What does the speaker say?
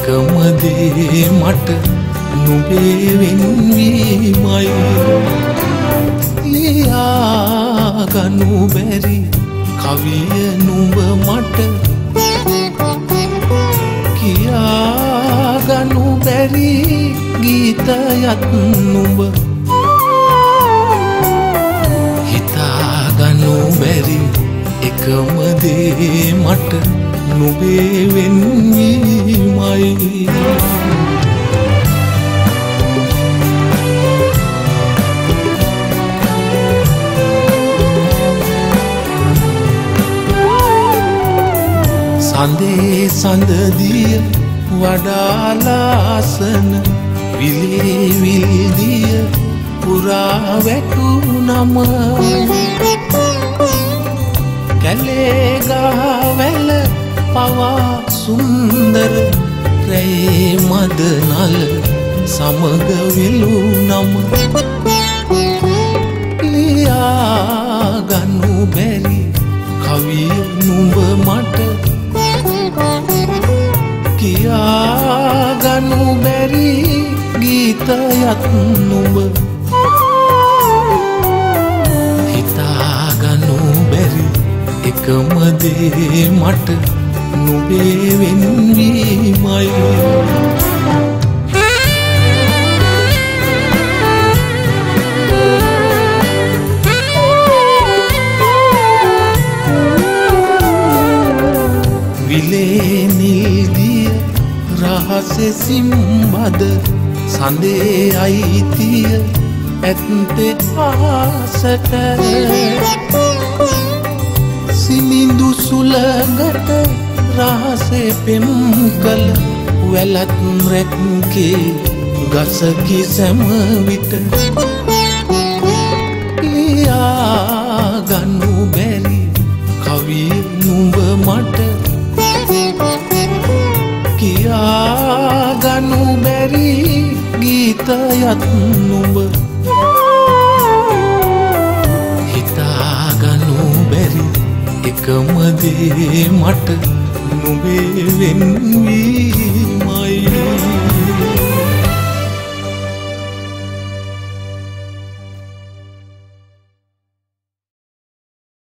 එකම දේ මට නුඹේ වෙන්වීමයි ලියා ගනු බැරි කවිය නුඹ මට කියා ගනු බැරි ගීතයත් නුඹ හිතා ගනු බැරි එකම දේ මට නුඹේ වෙන්වීමයි සඳේ සඳදිය වඩා ලාසන විලේ විල්දිය පුරා වැටුනම කැලේ ගහවැල පවා සුන්දර රැයේ මද නල සමග විලුනම ලියා ගනු බැරි කවිය නුඹ මට කියා ගනු බැරි ගීතයත් නුඹ හිතා ගනු බැරි එකම දේ මට නුඹේ වෙන්වීමයි විලේ නිල්දිය රහසේ සිම්බද සඳේ අයිතිය ඇත්තේ ආසට සිමිඳු සුලඟට රහසේ පෙම් කළ වැලත් රැක්කේ ගසකි සැම විට ලියා ගනු බැරි කවිය නුඹ මට කියා ගනු බැරි ගීතයත් නුඹ හිතා ගනු බැරි එකම දේ මට නුඹේ වෙන්වීම